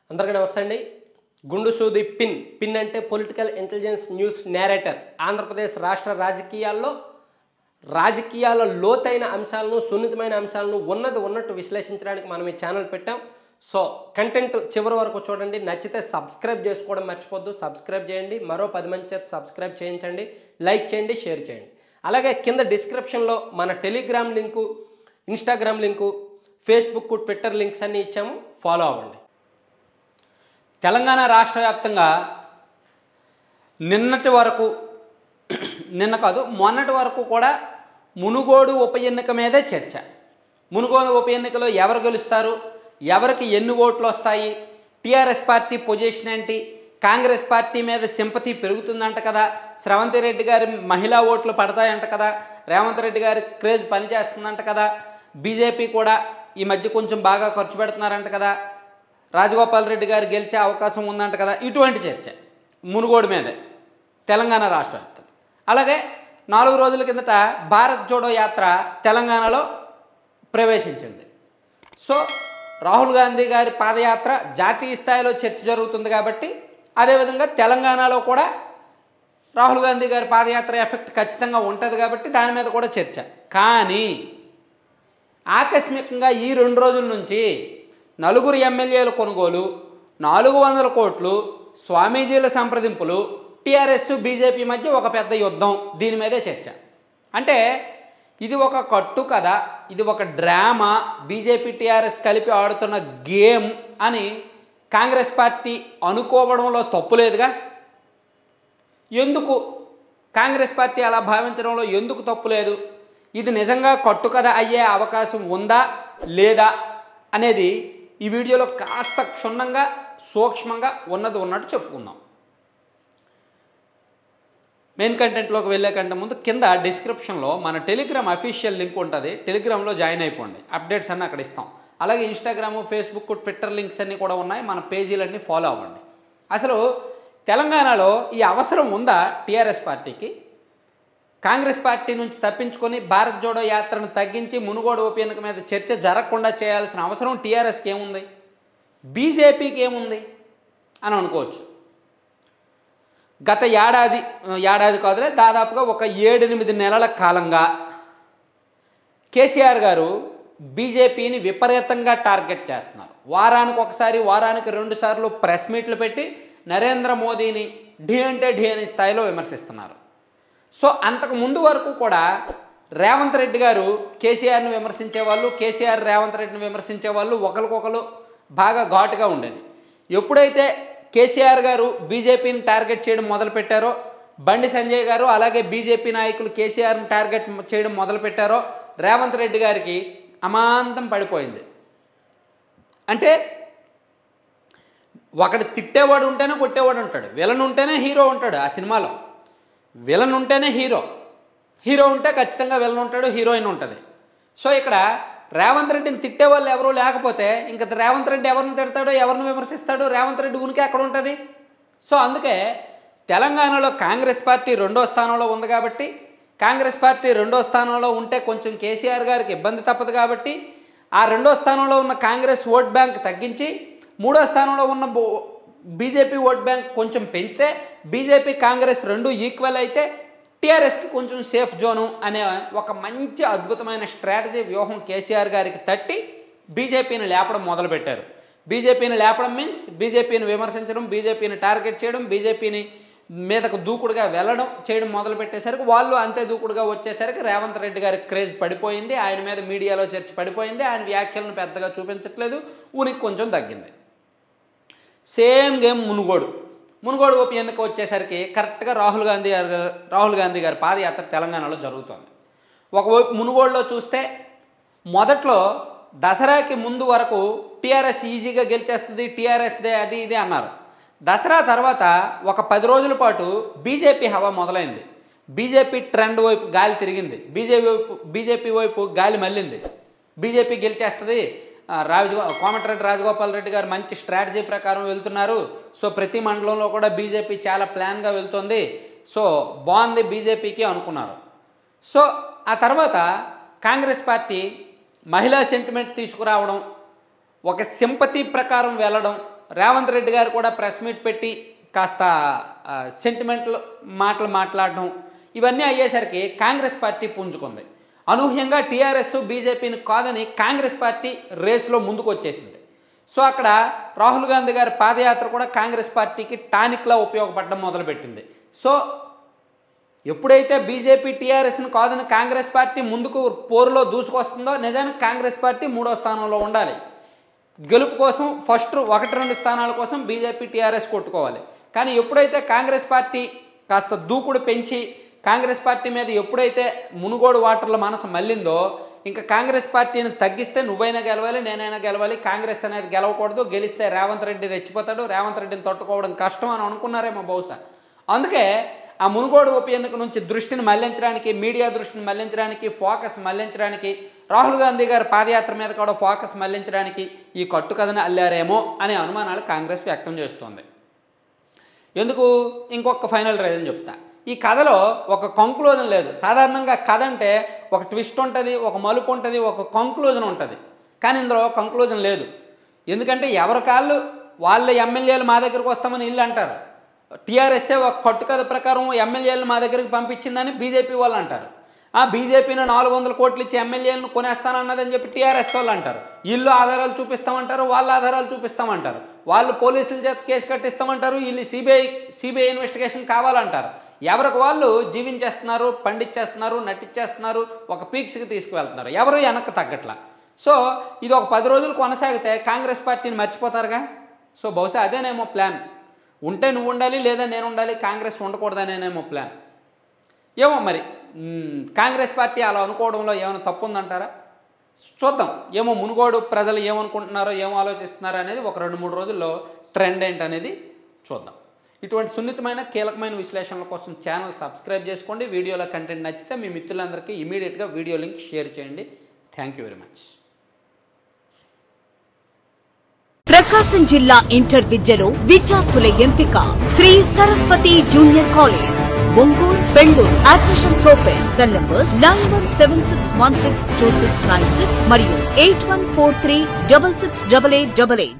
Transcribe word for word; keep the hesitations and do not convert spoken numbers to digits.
అందరికీ నమస్తే అండి. గుండు సూది పిన్ పిన్ అంటే political intelligence news narrator. Andhra Pradesh రాష్ట్ర రాజకీయాల్లో రాజకీయాల లోతైన అంశాలను, సున్నితమైన అంశాలను ఉన్నది ఉన్నట్టు విశ్లేషించడానికి మనం ఈ ఛానల్ పెట్టాం. సో కంటెంట్ చివరి వరకు చూడండి. నచ్చితే సబ్స్క్రైబ్ చేసుకోవడం మర్చిపోద్దు. సబ్స్క్రైబ్ చేయండి. మరో పది మంది చేత సబ్స్క్రైబ్ చేయించండి. లైక్ చేయండి, షేర్ చేయండి. అలాగే కింద డిస్క్రిప్షన్లో మన Telegram link, Instagram link, Facebook, Twitter links అన్నీ ఇచ్చాము. ఫాలో అవ్వండి. తెలంగాణ రాష్ట్ర వ్యాప్తంగా నిన్నటి వరకు నిన్న కాదు మొన్నటి వరకు కూడా మునుగోడు ఉప ఎన్నిక మీదే చర్చ. మునుగోడు ఉప ఎన్నికలో ఎవరు గెలుస్తారు, ఎవరికి ఎన్ని ఓట్లు వస్తాయి, టీఆర్ఎస్ పార్టీ పొజిషన్ ఏంటి, కాంగ్రెస్ పార్టీ మీద సింపతి పెరుగుతుందంట కదా, శ్రవంతి రెడ్డి గారి మహిళా ఓట్లు పడతాయంట కదా, రేవంత్ రెడ్డి గారి క్రేజ్ పనిచేస్తుందంట కదా, బీజేపీ కూడా ఈ మధ్య కొంచెం బాగా ఖర్చు పెడుతున్నారంట కదా, రాజగోపాల్ రెడ్డి గారు గెలిచే అవకాశం ఉందంట కదా. ఇటువంటి చర్చ మునుగోడు మీదే తెలంగాణ రాష్ట్ర వ్యాప్తంగా. అలాగే నాలుగు రోజుల కిందట భారత్ జోడో యాత్ర తెలంగాణలో ప్రవేశించింది. సో రాహుల్ గాంధీ గారి పాదయాత్ర జాతీయ స్థాయిలో చర్చ జరుగుతుంది కాబట్టి అదేవిధంగా తెలంగాణలో కూడా రాహుల్ గాంధీ గారి పాదయాత్ర ఎఫెక్ట్ ఖచ్చితంగా ఉంటుంది కాబట్టి దాని మీద కూడా చర్చ. కానీ ఆకస్మికంగా ఈ రెండు రోజుల నుంచి నలుగురు ఎమ్మెల్యేల కొనుగోలు, నాలుగు వందల కోట్లు, స్వామీజీల సంప్రదింపులు, టీఆర్ఎస్ బీజేపీ మధ్య ఒక పెద్ద యుద్ధం, దీని మీదే చర్చ. అంటే ఇది ఒక కట్టు కథ, ఇది ఒక డ్రామా, బీజేపీ టీఆర్ఎస్ కలిపి ఆడుతున్న గేమ్ అని కాంగ్రెస్ పార్టీ అనుకోవడంలో తప్పులేదుగా. ఎందుకు కాంగ్రెస్ పార్టీ అలా భావించడంలో ఎందుకు తప్పులేదు? ఇది నిజంగా కట్టు కథ అయ్యే అవకాశం ఉందా లేదా అనేది ఈ వీడియోలో కాస్త క్షుణ్ణంగా సూక్ష్మంగా ఉన్నది ఉన్నట్టు చెప్పుకుందాం. మెయిన్ కంటెంట్లోకి వెళ్ళే కంటే ముందు కింద డిస్క్రిప్షన్లో మన టెలిగ్రామ్ అఫీషియల్ లింక్ ఉంటుంది. టెలిగ్రామ్లో జాయిన్ అయిపోండి. అప్డేట్స్ అన్నీ అక్కడ ఇస్తాం. అలాగే ఇన్స్టాగ్రాము, ఫేస్బుక్, ట్విట్టర్ లింక్స్ అన్నీ కూడా ఉన్నాయి. మన పేజీలన్నీ ఫాలో అవ్వండి. అసలు తెలంగాణలో ఈ అవసరం ఉందా టీఆర్ఎస్ పార్టీకి? కాంగ్రెస్ పార్టీ నుంచి తప్పించుకొని భారత్ జోడో యాత్రను తగ్గించి మునుగోడు ఉప ఎన్నిక మీద చర్చ జరగకుండా చేయాల్సిన అవసరం టీఆర్ఎస్కి ఏముంది, బీజేపీకి ఏముంది అని అనుకోవచ్చు. గత ఏడాది ఏడాది కాదులే దాదాపుగా ఒక ఏడెనిమిది నెలల కాలంగా కేసీఆర్ గారు బీజేపీని విపరీతంగా టార్గెట్ చేస్తున్నారు. వారానికి ఒకసారి, వారానికి రెండు సార్లు ప్రెస్ మీట్లు పెట్టి నరేంద్ర మోదీని ఢీ అంటే ఢీ అనే స్థాయిలో విమర్శిస్తున్నారు. సో అంతకు ముందు వరకు కూడా రేవంత్ రెడ్డి గారు కేసీఆర్ని విమర్శించేవాళ్ళు, కేసీఆర్ రేవంత్ రెడ్డిని విమర్శించేవాళ్ళు, ఒకరికొకరు బాగా ఘాటుగా ఉండేది. ఎప్పుడైతే కేసీఆర్ గారు బీజేపీని టార్గెట్ చేయడం మొదలుపెట్టారో, బండి సంజయ్ గారు అలాగే బీజేపీ నాయకులు కేసీఆర్ని టార్గెట్ చేయడం మొదలుపెట్టారో రేవంత్ రెడ్డి గారికి అమాంతం పడిపోయింది. అంటే ఒకడు తిట్టేవాడు ఉంటేనే కొట్టేవాడు ఉంటాడు, విలన్ ఉంటేనే హీరో ఉంటాడు. ఆ సినిమాలో విలన్ ఉంటేనే హీరో, హీరో ఉంటే ఖచ్చితంగా విలన్ ఉంటాడు, హీరోయిన్ ఉంటుంది. సో ఇక్కడ రేవంత్ రెడ్డిని తిట్టే వాళ్ళు ఎవరూ లేకపోతే ఇంకా రేవంత్ రెడ్డి ఎవరిని తిడతాడో, ఎవరిని విమర్శిస్తాడో, రేవంత్ రెడ్డి ఉనికి ఎక్కడ ఉంటుంది? సో అందుకే తెలంగాణలో కాంగ్రెస్ పార్టీ రెండో స్థానంలో ఉంది కాబట్టి, కాంగ్రెస్ పార్టీ రెండో స్థానంలో ఉంటే కొంచెం కేసీఆర్ గారికి ఇబ్బంది తప్పదు కాబట్టి ఆ రెండో స్థానంలో ఉన్న కాంగ్రెస్ ఓట్ బ్యాంక్ తగ్గించి మూడో స్థానంలో ఉన్న బీజేపీ ఓట్ బ్యాంక్ కొంచెం పెంచితే, బీజేపీ కాంగ్రెస్ రెండు ఈక్వల్ అయితే టీఆర్ఎస్కి కొంచెం సేఫ్ జోను అనే ఒక మంచి అద్భుతమైన స్ట్రాటజీ వ్యూహం కేసీఆర్ గారికి తట్టి బీజేపీని లేపడం మొదలుపెట్టారు. బీజేపీని లేపడం మీన్స్ బీజేపీని విమర్శించడం, బీజేపీని టార్గెట్ చేయడం, బీజేపీని మీదకు దూకుడుగా వెళ్ళడం చేయడం మొదలుపెట్టేసరికి వాళ్ళు అంతే దూకుడుగా వచ్చేసరికి రేవంత్ రెడ్డి గారి క్రేజ్ పడిపోయింది. ఆయన మీద మీడియాలో చర్చ పడిపోయింది. ఆయన వ్యాఖ్యలను పెద్దగా చూపించట్లేదు, ఉనికి కొంచెం తగ్గింది. సేమ్ గేమ్ మునుగోడు మునుగోడు ఉప ఎన్నిక వచ్చేసరికి కరెక్ట్గా రాహుల్ గాంధీ గారు రాహుల్ గాంధీ గారి పాదయాత్ర తెలంగాణలో జరుగుతోంది. ఒకవైపు మునుగోడులో చూస్తే మొదట్లో దసరాకి ముందు వరకు టీఆర్ఎస్ ఈజీగా గెలిచేస్తుంది, టీఆర్ఎస్దే అది ఇది అన్నారు. దసరా తర్వాత ఒక పది రోజుల పాటు బీజేపీ హవా మొదలైంది. బీజేపీ ట్రెండ్ వైపు గాలి తిరిగింది, బీజేపీ వైపు బీజేపీ వైపు గాలి మళ్ళింది. బీజేపీ గెలిచేస్తుంది, రాజగో కోమటిరెడ్డి రాజగోపాల్ రెడ్డి గారు మంచి స్ట్రాటజీ ప్రకారం వెళ్తున్నారు. సో ప్రతి మండలంలో కూడా బీజేపీ చాలా ప్లాన్గా వెళ్తుంది. సో బాగుంది బీజేపీకి అనుకున్నారు. సో ఆ తర్వాత కాంగ్రెస్ పార్టీ మహిళా సెంటిమెంట్ తీసుకురావడం, ఒక సింపతి ప్రకారం వెళ్ళడం, రేవంత్ రెడ్డి గారు కూడా ప్రెస్ మీట్ పెట్టి కాస్త సెంటిమెంటల్ మాటలు మాట్లాడడం ఇవన్నీ అయ్యేసరికి కాంగ్రెస్ పార్టీ పుంజుకుంది. అనూహ్యంగా టీఆర్ఎస్ బీజేపీని కాదని కాంగ్రెస్ పార్టీ రేసులో ముందుకు వచ్చేసింది. సో అక్కడ రాహుల్ గాంధీ గారి పాదయాత్ర కూడా కాంగ్రెస్ పార్టీకి టానిక్లా ఉపయోగపడడం మొదలుపెట్టింది. సో ఎప్పుడైతే బీజేపీ టీఆర్ఎస్ని కాదని కాంగ్రెస్ పార్టీ ముందుకు పోరులో దూసుకొస్తుందో నిజానికి కాంగ్రెస్ పార్టీ మూడో స్థానంలో ఉండాలి. గెలుపు కోసం ఫస్ట్ ఒకటి రెండు స్థానాల కోసం బీజేపీ టీఆర్ఎస్ కొట్టుకోవాలి. కానీ ఎప్పుడైతే కాంగ్రెస్ పార్టీ కాస్త దూకుడు పెంచి కాంగ్రెస్ పార్టీ మీద ఎప్పుడైతే మునుగోడు వాటర్ల మనసు మళ్ళిందో ఇంకా కాంగ్రెస్ పార్టీని తగ్గిస్తే నువ్వైనా గెలవాలి, నేనైనా గెలవాలి, కాంగ్రెస్ అనేది గెలవకూడదు, గెలిస్తే రేవంత్ రెడ్డి రెచ్చిపోతాడు, రేవంత్ రెడ్డిని తట్టుకోవడం కష్టం అని అనుకున్నారేమో బహుశా. అందుకే ఆ మునుగోడు ఉప ఎన్నిక నుంచి దృష్టిని మళ్లించడానికి, మీడియా దృష్టిని మళ్లించడానికి, ఫోకస్ మళ్లించడానికి, రాహుల్ గాంధీ గారి పాదయాత్ర మీద కూడా ఫోకస్ మళ్లించడానికి ఈ కట్టుకథను అల్లారేమో అనే అనుమానాలు కాంగ్రెస్ వ్యక్తం చేస్తోంది. ఎందుకు? ఇంకొక ఫైనల్ రీజన్ చెప్తా. ఈ కథలో ఒక కంక్లూజన్ లేదు. సాధారణంగా కథ అంటే ఒక ట్విస్ట్ ఉంటుంది, ఒక మలుపు ఉంటుంది, ఒక కంక్లూజన్ ఉంటుంది. కానీ ఇందులో కంక్లూజన్ లేదు. ఎందుకంటే ఎవరి కాళ్ళు వాళ్ళ ఎమ్మెల్యేలు మా దగ్గరకు వస్తామని ఇల్లు అంటారు. టీఆర్ఎస్ఏ ఒక కట్టుకథ ప్రకారం ఎమ్మెల్యేలను మా దగ్గరికి పంపించిందని బీజేపీ వాళ్ళు అంటారు. ఆ బీజేపీని నాలుగు వందల కోట్లు ఇచ్చి ఎమ్మెల్యేలను కొనేస్తానన్నదని చెప్పి టీఆర్ఎస్ వాళ్ళు అంటారు. వీళ్ళు ఆధారాలు చూపిస్తామంటారు, వాళ్ళ ఆధారాలు చూపిస్తామంటారు. వాళ్ళు పోలీసుల చేత కేసు కట్టిస్తామంటారు, వీళ్ళు సిబిఐ సిబిఐ ఇన్వెస్టిగేషన్ కావాలంటారు. ఎవరికి వాళ్ళు జీవించేస్తున్నారు, పండించేస్తున్నారు, నటించేస్తున్నారు, ఒక పీక్స్కి తీసుకువెళ్తున్నారు. ఎవరు వెనక్కి తగ్గట్లా. సో ఇది ఒక పది రోజులు కొనసాగితే కాంగ్రెస్ పార్టీని మర్చిపోతారుగా. సో బహుశా అదేనేమో ప్లాన్. ఉంటే నువ్వు ఉండాలి, లేదా నేను ఉండాలి, కాంగ్రెస్ ఉండకూడదనేనేమో ప్లాన్. ఏమో మరి కాంగ్రెస్ పార్టీ అలా అనుకోవడంలో ఏమైనా తప్పు ఉందంటారా? చూద్దాం. ఏమో మునుగోడు ప్రజలు ఏమనుకుంటున్నారో, ఏమో ఆలోచిస్తున్నారో అనేది ఒక రెండు మూడు రోజుల్లో ట్రెండ్ ఏంటనేది చూద్దాం. ఇటువంటి సున్నితమైన కీలకమైన విశ్లేషణల కోసం ఛానల్ సబ్స్క్రైబ్ చేసుకోండి. వీడియోలో కంటెంట్ నచ్చితే మీ మిత్రులందరికీ ఇమీడియట్గా వీడియో లింక్ షేర్ చేయండి. Thank you very much. Prakasam జిల్లా ఇంటర్ విద్యలో విద్యార్థుల ఎంపిక Shri Saraswati junior college, Ongole, Bengaluru. Admissions open. Cell numbers nine one seven six one six two six nine six మరియు eight one four three double six double eight double eight.